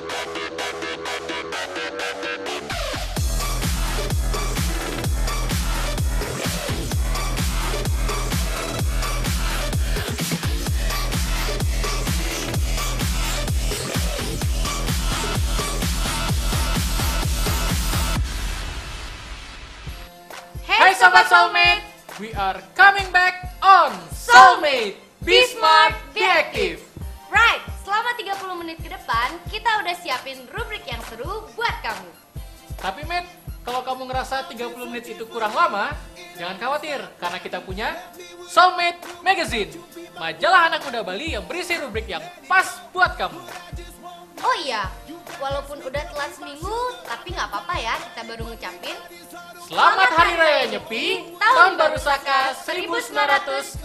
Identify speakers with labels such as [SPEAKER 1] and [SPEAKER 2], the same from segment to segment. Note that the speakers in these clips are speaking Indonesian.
[SPEAKER 1] Hai Sobat Soulmate, we are coming back on Soulmate, be smart, be active.
[SPEAKER 2] Right, selama 30 menit ke depan, kita udah siapin rubrik yang seru buat kamu.
[SPEAKER 1] Tapi Matt, kalau kamu ngerasa 30 menit itu kurang lama, jangan khawatir, karena kita punya Soulmate Magazine, majalah anak muda Bali yang berisi rubrik yang pas buat kamu.
[SPEAKER 2] Oh iya, walaupun udah telat seminggu, tapi nggak apa-apa ya, kita baru ngucapin
[SPEAKER 1] Selamat Hari Raya Nyepi, Tahun Baru Saka 1936.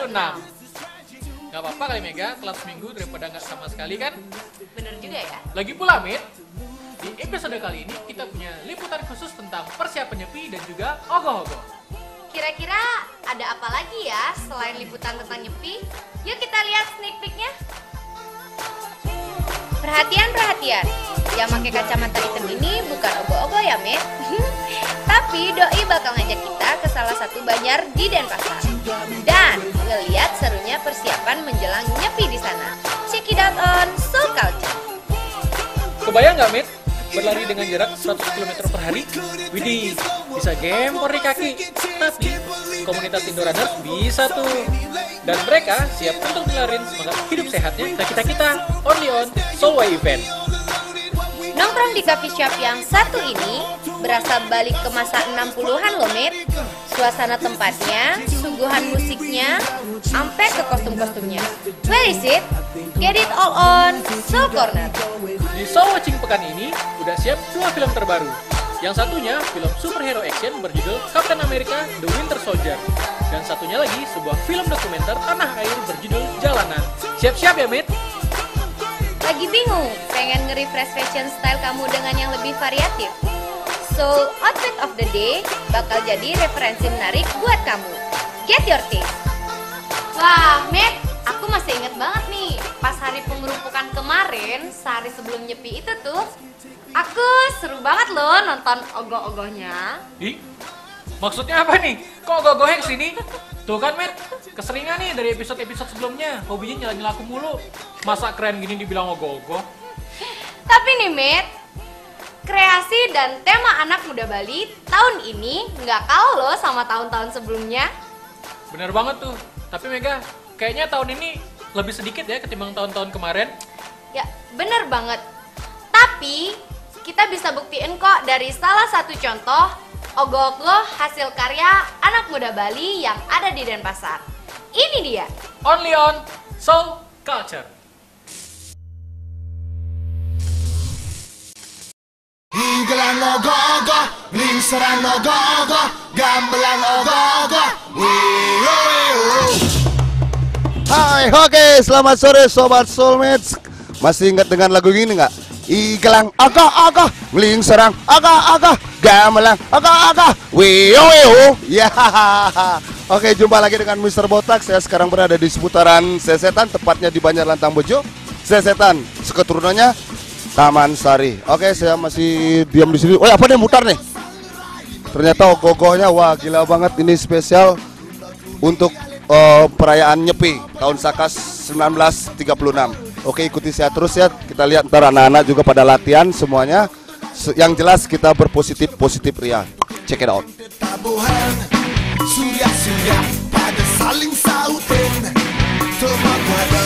[SPEAKER 1] Gak apa-apa kali Mega, telat seminggu daripada nggak sama sekali kan?
[SPEAKER 2] Bener juga ya.
[SPEAKER 1] Lagi pula Mit, di episode kali ini kita punya liputan khusus tentang persiapan Nyepi dan juga ogoh-ogoh.
[SPEAKER 2] Kira-kira ada apa lagi ya selain liputan tentang Nyepi? Yuk kita lihat sneak peek-nya. Perhatian, yang pakai kacamata hitam ini bukan ogoh-ogoh ya, Met. Tapi Doi bakal ngajak kita ke salah satu banjar di Denpasar dan ngeliat serunya persiapan menjelang Nyepi di sana. Check it out on Soul Culture.
[SPEAKER 1] Kebayang nggak Mit? Berlari dengan jarak 100 km per hari? Widih, bisa gempor di kaki. Tapi komunitas Indo Runners bisa tuh. Dan mereka siap untuk ngelarin semangat hidup sehatnya kita only on Soulway Event.
[SPEAKER 2] Nongkrong di coffee shop yang satu ini berasa balik ke masa 60-an loh, Mit. Suasana tempatnya, suguhan musiknya, sampai ke kostum-kostumnya. Where is it? Get it all on Soul Corner.
[SPEAKER 1] Di Soul Watching pekan ini udah siap 2 film terbaru. Yang satunya film superhero action berjudul Captain America The Winter Soldier. Dan satunya lagi sebuah film dokumenter tanah air berjudul Jalanan. Siap-siap ya, Mit?
[SPEAKER 2] Lagi bingung, pengen nge-refresh fashion style kamu dengan yang lebih variatif? So, outfit of the day bakal jadi referensi menarik buat kamu. Get your taste! Wah, Met, aku masih inget banget nih, pas hari pengerupukan kemarin, sehari sebelum Nyepi itu tuh, aku seru banget loh nonton ogoh-ogohnya.
[SPEAKER 1] Ih, maksudnya apa nih? Kok ogoh-ogohnya kesini? Tuh kan, Met, keseringan nih dari episode-episode sebelumnya, hobinya nyala-nyala aku mulu. Masa keren gini dibilang ogoh-ogoh?
[SPEAKER 2] Tapi nih, Met, kreasi dan tema anak muda Bali tahun ini nggak kalah loh sama tahun-tahun sebelumnya.
[SPEAKER 1] Bener banget tuh, tapi Mega, kayaknya tahun ini lebih sedikit ya ketimbang tahun-tahun kemarin.
[SPEAKER 2] Ya, bener banget. Tapi, kita bisa buktiin kok dari salah satu contoh ogoh-ogoh hasil karya anak muda Bali yang ada di Denpasar. Ini dia.
[SPEAKER 1] Only on Soul Culture.
[SPEAKER 3] Higelang ogoh-ogoh, lingsaran ogoh-ogoh, gamelan ogoh-ogoh,
[SPEAKER 4] Hai, oke, selamat sore Sobat Soulmates. Masih ingat dengan lagu ini nggak? Igelang ogoh-ogoh, lingsaran ogoh-ogoh, gamelan ogoh-ogoh, ya. Oke, jumpa lagi dengan Mr. Botak. Saya sekarang berada di seputaran Sesetan, tepatnya di Banjar Lantang Bojo. Sesetan, seketurunannya Taman Sari. Oke, saya masih diam di sini. Oh, apa nih mutar nih? Ternyata ogoh-ogohnya, wah gila banget. Ini spesial untuk perayaan Nyepi tahun Saka 1936. Oke, ikuti saya terus ya. Kita lihat ntar anak-anak juga pada latihan semuanya. Yang jelas kita berpositif ria. Check it out.
[SPEAKER 3] tabuhan, surya-surya pada saling sautin, teman-teman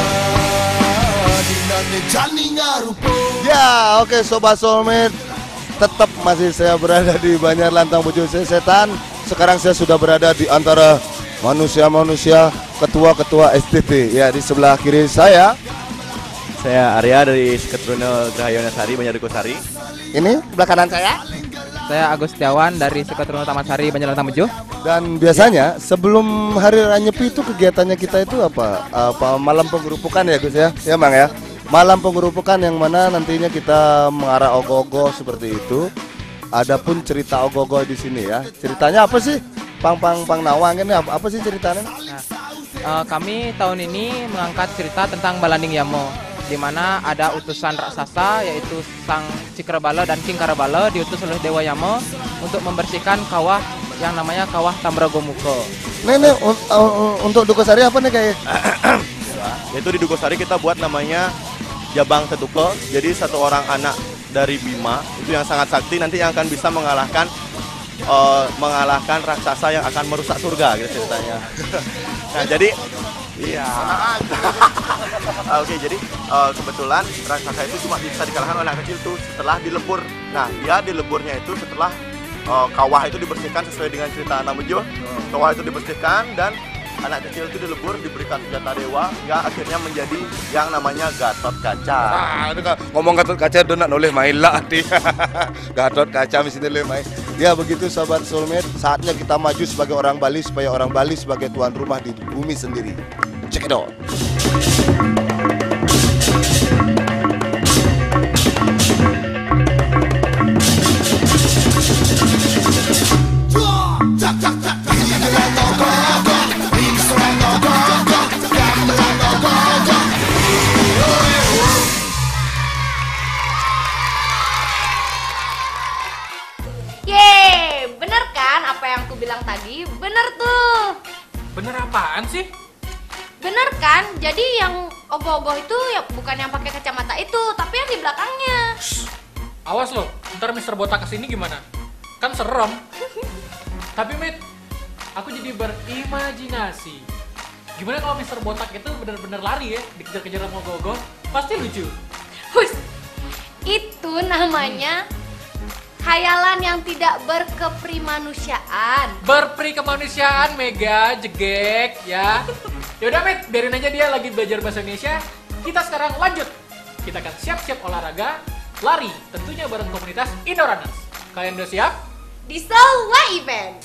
[SPEAKER 3] dinane jani ngarupo.
[SPEAKER 4] Ya, oke Sobat Soulmate, tetap masih saya berada di Banjar Lantang Bojo Sesetan. Sekarang saya sudah berada di antara manusia-manusia, ketua-ketua STT. Ya, di sebelah kiri saya
[SPEAKER 5] Arya dari Seketruna Grahayana Sari, Banjar Dukuh Sari.
[SPEAKER 4] ini sebelah kanan saya.
[SPEAKER 6] Saya Agus Setiawan dari Seketruna Taman Sari, Banjar Lantang Bojo.
[SPEAKER 4] Dan biasanya sebelum Hari Raya Nyepi itu kegiatannya kita itu apa? Malam penggerupukan ya Gus ya? Ya Mang ya? Malam penggerupukan yang mana nantinya kita mengarah ogoh-ogoh seperti itu. Adapun cerita ogoh-ogoh di sini ya. Ceritanya apa sih? Pang Nawang ini apa sih ceritanya?
[SPEAKER 6] Kami tahun ini mengangkat cerita tentang Balanding Yamo. di mana ada utusan raksasa yaitu Sang Cikrabala dan King Karabala diutus oleh Dewa Yama untuk membersihkan kawah yang namanya Kawah Tambragomuka.
[SPEAKER 4] Nih, untuk Dukosari apa nih kayak?
[SPEAKER 5] Yaitu di Dukosari kita buat namanya Jabang Tetuke. Jadi satu orang anak dari Bima itu yang sangat sakti nanti yang akan bisa mengalahkan raksasa yang akan merusak surga gitu ceritanya. Nah jadi iya. Oke, jadi kebetulan raksasa itu cuma bisa dikalahkan oleh anak kecil tuh setelah dilebur. Nah dia dileburnya itu setelah kawah itu dibersihkan sesuai dengan cerita Namujo. Kawah itu dibersihkan dan anak kecil itu dilebur, diberikan senjata dewa, hingga akhirnya menjadi yang namanya Gatot Kaca.
[SPEAKER 4] Ngomong Gatot Kaca udah nak boleh main lah di Gatot Kaca mesti boleh main. Ya begitu sobat soulmate, saatnya kita maju sebagai orang Bali supaya orang Bali sebagai tuan rumah di bumi sendiri. Check it out.
[SPEAKER 2] Yeay, bener kan apa yang aku bilang tadi? Bener tuh.
[SPEAKER 1] Bener apaan sih?
[SPEAKER 2] Bener kan? Jadi yang ogoh-ogoh itu ya bukan yang pakai kacamata itu, tapi yang di belakangnya.
[SPEAKER 1] Awas lo, ntar Mr. Botak kesini gimana? Kan serem. Tapi Mit, aku jadi berimajinasi. Gimana kalau Mr. Botak itu bener-bener lari ya, dikejar-kejar sama ogoh-ogoh? Pasti lucu.
[SPEAKER 2] Hush, itu namanya khayalan yang tidak berkeprimanusiaan.
[SPEAKER 1] Berperi kemanusiaan, Mega, jegek, ya. Yaudah Mit, biarin aja dia lagi belajar bahasa Indonesia. Kita sekarang lanjut. Kita akan siap-siap olahraga, lari, tentunya bareng komunitas Indorunners. Kalian udah siap?
[SPEAKER 2] Di Solwa Event.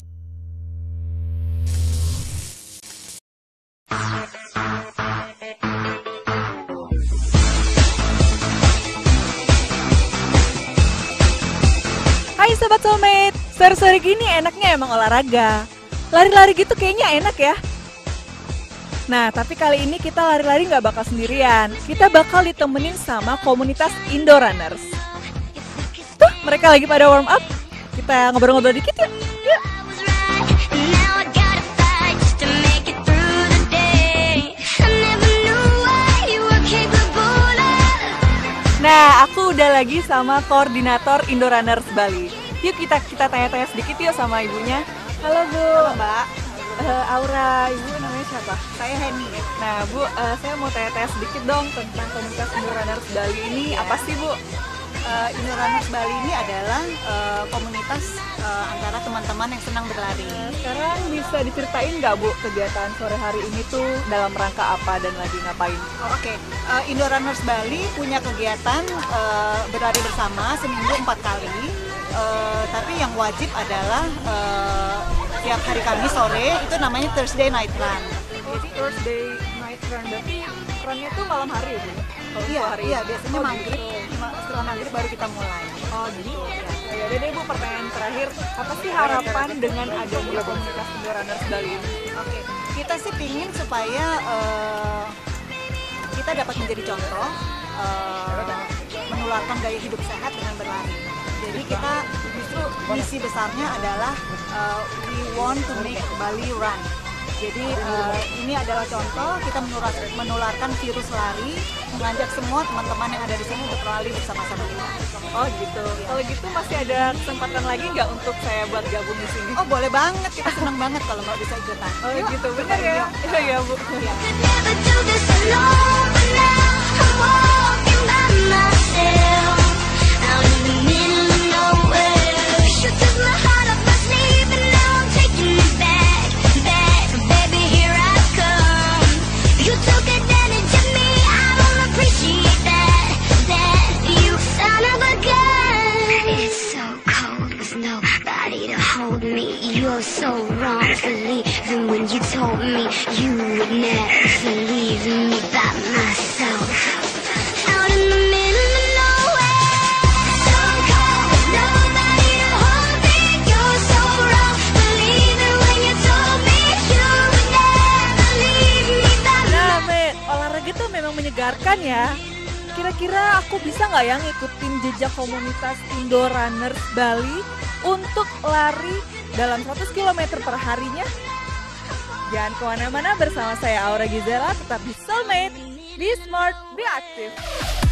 [SPEAKER 7] Hai Sobat Soulmate, sore-sore gini enaknya emang olahraga. Lari-lari gitu kayaknya enak ya. Nah, tapi kali ini kita lari-lari nggak bakal sendirian. Kita bakal ditemenin sama komunitas Indorunners. Tuh, mereka lagi pada warm up. Kita ngobrol-ngobrol dikit yuk. Yuk. Nah, aku udah lagi sama koordinator Indorunners Bali. Yuk kita tanya-tanya sedikit yuk sama ibunya. Halo Bu. Halo Mbak. Aura, ibu namanya siapa? Saya Heni. Nah Bu, saya mau tanya-tanya sedikit dong tentang komunitas Indorunners Bali ini. Apa sih Bu?
[SPEAKER 8] Indorunners Bali ini adalah komunitas antara teman-teman yang senang berlari.
[SPEAKER 7] Sekarang bisa diceritain nggak Bu kegiatan sore hari ini tuh dalam rangka apa dan lagi ngapain?
[SPEAKER 8] Oke. Indorunners Bali punya kegiatan berlari bersama seminggu 4 kali. Tapi yang wajib adalah tiap hari Kamis sore itu namanya Thursday Night Run.
[SPEAKER 7] Jadi Thursday Night Run berarti runnya tuh malam hari ya Bu?
[SPEAKER 8] Iya, biasanya maghrib, setelah maghrib baru kita mulai.
[SPEAKER 7] Oh gitu. Ya deh Bu, pertanyaan terakhir, apa sih harapan dengan adanya komunitas Indorunners Bali ini?
[SPEAKER 8] Oke, kita sih pingin supaya kita dapat menjadi contoh menularkan gaya hidup sehat dengan berlari. Jadi kita justru misi besarnya adalah we want to make Bali run. Jadi ini adalah contoh kita menularkan virus lari, mengajak semua teman-teman yang ada di sini untuk berlari bersama-sama kita.
[SPEAKER 7] Oh gitu. Kalau gitu masih ada kesempatan lagi nggak untuk saya buat gabung di sini?
[SPEAKER 8] Oh boleh banget, kita senang banget kalau Mbak bisa ikutan.
[SPEAKER 7] Oh gitu, benar ya? Iya Bu. Ya.
[SPEAKER 9] You're so wrong for leaving when you told me you would never leave me by myself. Out in the middle of nowhere, so cold, nobody to hold me. You're so wrong for leaving when you told me you would never leave me by myself.
[SPEAKER 7] Nah, olahraga tuh memang menyegarkan ya. kira-kira aku bisa nggak ya ngikutin jejak komunitas Indo Runners Bali untuk lari dalam 100 km per harinya? Jangan kemana-mana, bersama saya Aura Gizela, tetap di Soulmate, be smart, be active.